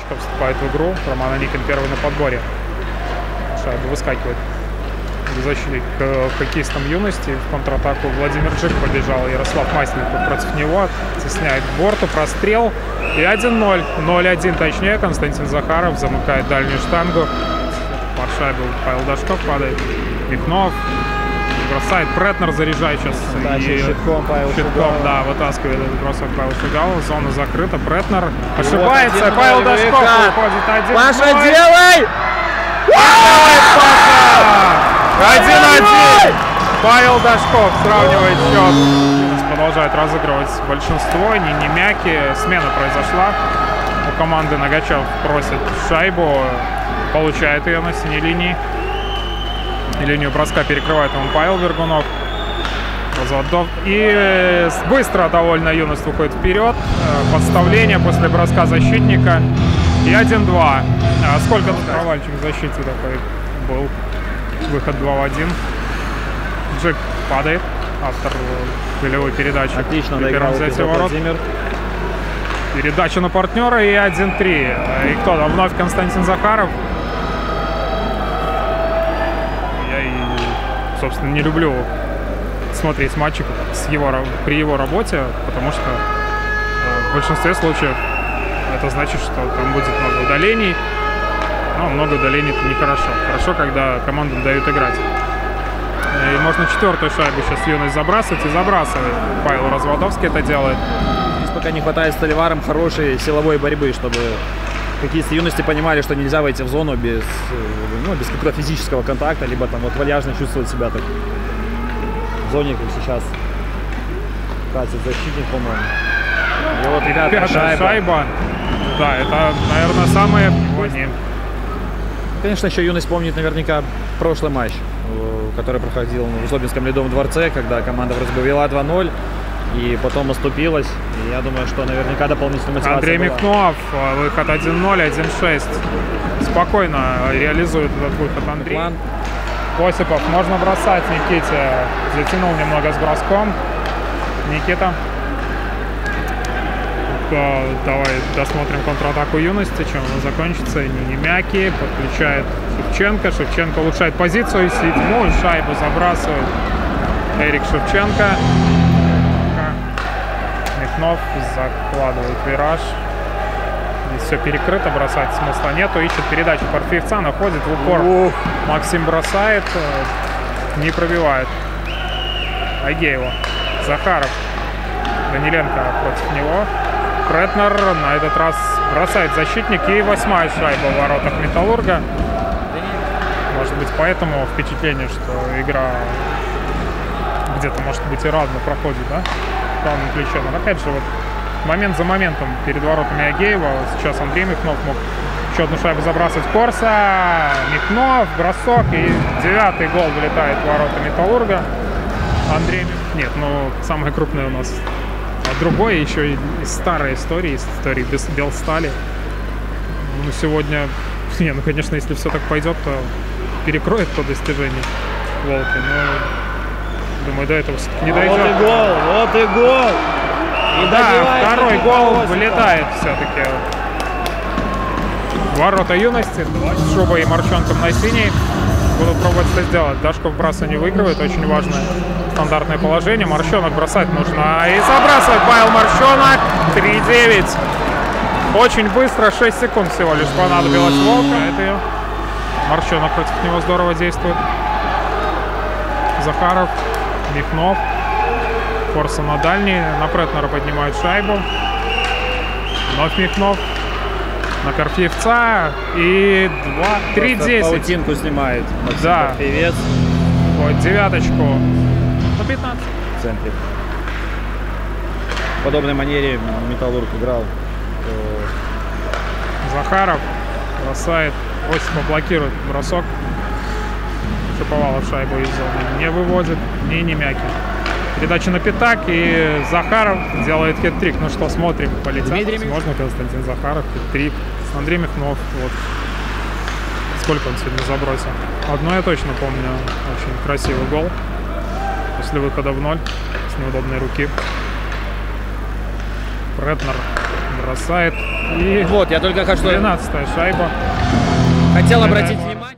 Дашков вступает в игру. Роман Аникин первый на подборе. Шайба выскакивает защитник к хоккеистам юности. В контратаку Владимир Джик побежал. Ярослав Масленников против него. Стесняет к борту. Прострел. И 1-0. 0-1 точнее. Константин Захаров замыкает дальнюю штангу. Под шайбу Павел Дашков падает. Михнов бросает. Претнер заряжает сейчас. И щитком Павел Шугал. Да, вытаскивает этот бросок Павел Шугал. Зона закрыта. Претнер ошибается. Павел Дашков выходит 1-0. Паша, делай! 1-1. Павел Дашков сравнивает счет. Продолжает разыгрывать большинство. Не мяки. Смена произошла. У команды Ногачев просит шайбу. Получает ее на синей линии. И линию броска перекрывает ему Павел Вергунов. И быстро довольно юность выходит вперед. Подставление после броска защитника. И 1-2. А сколько тут провальчик в защите такой был? Выход 2-1. Джик падает. Автор голевой передачи. Отлично доиграл Владимир. Передача на партнера и 1-3. И кто там? Вновь Константин Захаров. Я и, собственно, не люблю смотреть матчи при его работе, потому что в большинстве случаев это значит, что там будет много удалений. Но много удалений — это нехорошо. Хорошо, когда командам дают играть. И можно четвертую шайбу сейчас юность забрасывать, и забрасывает. Павел Разводовский это делает. Здесь пока не хватает Столиварам хорошей силовой борьбы, чтобы хоккеисты юности понимали, что нельзя войти в зону без какого-то физического контакта, либо там вот вальяжно чувствовать себя так в зоне, как сейчас катит защитник, по-моему. И вот, ребята, шайба. Да, это, наверное, самое... Конечно, еще юность помнит наверняка прошлый матч, который проходил в Злобинском Ледовом дворце, когда команда вроде бы вела 2-0 и потом оступилась. И я думаю, что наверняка дополнительная мотивация Андрей была. Михнов, выход 1-0, 1-6. Спокойно реализует этот выход Андрей. План. Осипов, можно бросать Никите. Затянул немного с броском. Никита. Давай досмотрим контратаку юности, чем она закончится. Немяки подключает Шевченко. Шевченко улучшает позицию. Седьмую шайбу забрасывает Эрик Шевченко. Михнов закладывает вираж. Здесь все перекрыто, бросать смысла нету. Ищет передачу Парфеевца, находит в упор. Максим бросает, не пробивает. Агеева. Захаров. Даниленко против него. Претнер на этот раз бросает защитник. И 8-я шайба в воротах Металлурга. Может быть, поэтому впечатление, что игра где-то, может быть, и равно проходит, да? В данном ключе. Но опять же, вот момент за моментом перед воротами Агеева. Вот сейчас Андрей Михнов мог еще одну шайбу забрасывать. Корса, Михнов, бросок. И 9-й гол вылетает в ворота Металлурга. Андрей Михнов. Нет, ну, самое крупное у нас. А другое еще из старой истории, из истории Белстали. Ну, сегодня, не, ну, конечно, если все так пойдет, то перекроет по достижению Волки. Но, думаю, до этого все-таки не дойдет. Вот и гол, вот и гол! И да, второй гол вылетает все-таки. Ворота юности. Шуба и Марченком на синий. Будут пробовать это сделать. Дашков бросание выигрывает. Очень важное стандартное положение. Марченок бросать нужно. И забрасывает Павел Марченок. 3-9. Очень быстро. 6 секунд всего лишь понадобилось Волка. Это ее. Марченок против него здорово действует. Захаров. Михнов. Корса на дальний. На Претнера поднимают шайбу. Вновь Михнов. На Парфеевца. И 3-10. Паутинку снимает. Максим да. Парфеевец. Вот девяточку. На 15. В центре. В подобной манере Металлург играл. Захаров бросает. Осипов блокирует бросок. Шиповалов шайбу из зоны не выводит. Ни Немяки. Передача на пятак, и Захаров делает хет-трик. Ну что, смотрим, полетят. Возможно, Константин Захаров, хет-трик. Андрей Михнов, вот. Сколько он сегодня забросил? Одно я точно помню. Очень красивый гол. После выхода в ноль. С неудобной руки. Претнер Бросает. И Вот, я только хочу... 12-я шайба. Хотел обратить внимание.